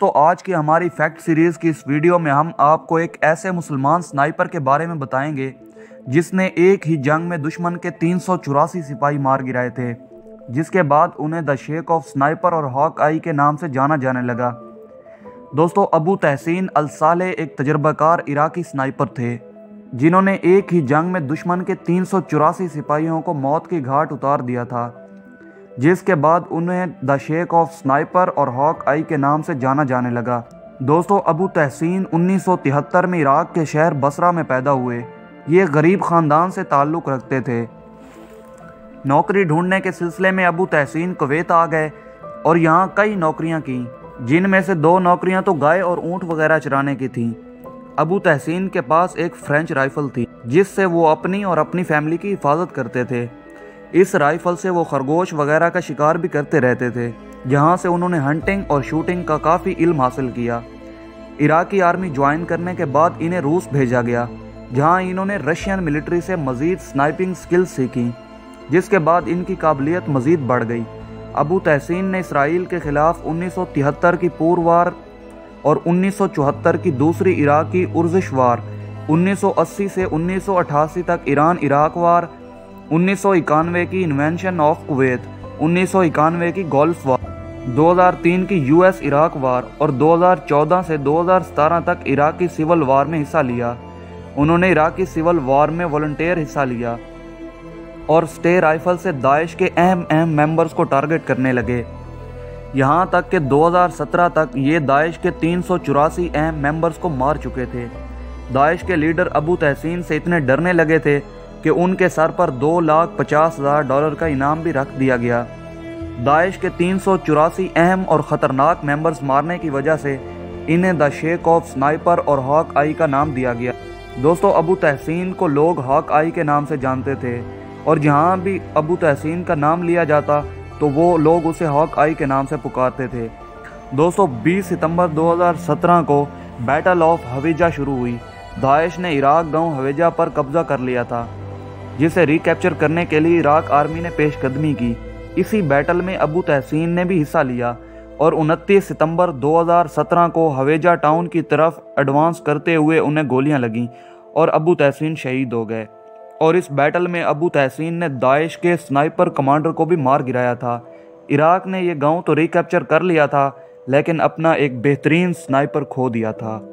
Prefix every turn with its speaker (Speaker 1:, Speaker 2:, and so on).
Speaker 1: دوستو آج کی ہماری فیکٹ سیریز کی اس ویڈیو میں ہم آپ کو ایک ایسے مسلمان سنائپر کے بارے میں بتائیں گے جس نے ایک ہی جنگ میں دشمن کے 384 سپاہی مار گرائے تھے، جس کے بعد انہیں دا شیخ آف سنائپر اور ہاک آئی کے نام سے جانا جانے لگا۔ دوستو ابو تحسین الصالح ایک تجربہ کار عراقی سنائپر تھے جنہوں نے ایک ہی جنگ میں دشمن کے 384 سپاہیوں کو موت کی گھاٹ اتار دیا تھا، جس کے بعد انہیں دا شیخ آف سنائپر اور ہاک آئی کے نام سے جانا جانے لگا۔ دوستو ابو تحسین 1973 میں عراق کے شہر بصرہ میں پیدا ہوئے۔ یہ غریب خاندان سے تعلق رکھتے تھے۔ نوکری ڈھونڈنے کے سلسلے میں ابو تحسین کویت آ گئے اور یہاں کئی نوکریاں کیں، جن میں سے 2 نوکریاں تو گائے اور اونٹ وغیرہ چرانے کی تھیں۔ ابو تحسین کے پاس ایک فرینچ رائفل تھی جس سے وہ اپنی اور اپنی فیملی کی حفاظت کرتے تھے۔ اس رائفل سے وہ خرگوش وغیرہ کا شکار بھی کرتے رہتے تھے، جہاں سے انہوں نے ہنٹنگ اور شوٹنگ کا کافی علم حاصل کیا۔ عراقی آرمی جوائن کرنے کے بعد انہیں روس بھیجا گیا، جہاں انہوں نے رشین ملٹری سے مزید سنائپنگ سکلز سیکھیں، جس کے بعد ان کی قابلیت مزید بڑھ گئی۔ ابو تحسین نے اسرائیل کے خلاف 1973 کی پور وار اور 1974 کی دوسری عراقی ارزش وار، 1980 سے 1988 تک ایران عراق وار، 1991 کی انوینشن آف کویت، 1991 کی گولف وار، 2003 کی US عراق وار اور 2014 سے 2017 تک عراقی سول وار میں حصہ لیا۔ انہوں نے عراقی سول وار میں والنٹیئر حصہ لیا اور سٹے رائفل سے داعش کے اہم ممبرز کو ٹارگٹ کرنے لگے، یہاں تک کہ 2017 تک یہ داعش کے 384 اہم ممبرز کو مار چکے تھے۔ داعش کے لیڈر ابو تحسین سے اتنے ڈرنے لگے تھے کہ ان کے سر پر $250,000 کا انعام بھی رکھ دیا گیا۔ داعش کے 384 اہم اور خطرناک ممبرز مارنے کی وجہ سے انہیں دا شیخ آف سنائپر اور ہاک آئی کا نام دیا گیا۔ دوستو ابو تحسین کو لوگ ہاک آئی کے نام سے جانتے تھے، اور جہاں بھی ابو تحسین کا نام لیا جاتا تو وہ لوگ اسے ہاک آئی کے نام سے پکارتے تھے۔ دوستو 20 ستمبر 2017 کو بیٹل آف ہویجہ شروع ہوئی۔ داعش نے عراق گاؤں ہویجہ پر قبضہ کر لیا تھا، جسے ریکیپچر کرنے کے لیے عراق آرمی نے پیش قدمی کی۔ اسی بیٹل میں ابو تحسین نے بھی حصہ لیا اور 29 ستمبر 2017 کو ہویجہ ٹاؤن کی طرف ایڈوانس کرتے ہوئے انہیں گولیاں لگیں اور ابو تحسین شہید ہو گئے۔ اور اس بیٹل میں ابو تحسین نے داعش کے سنائپر کمانڈر کو بھی مار گرایا تھا۔ عراق نے یہ گاؤں تو ریکیپچر کر لیا تھا، لیکن اپنا ایک بہترین سنائپر کھو دیا تھا۔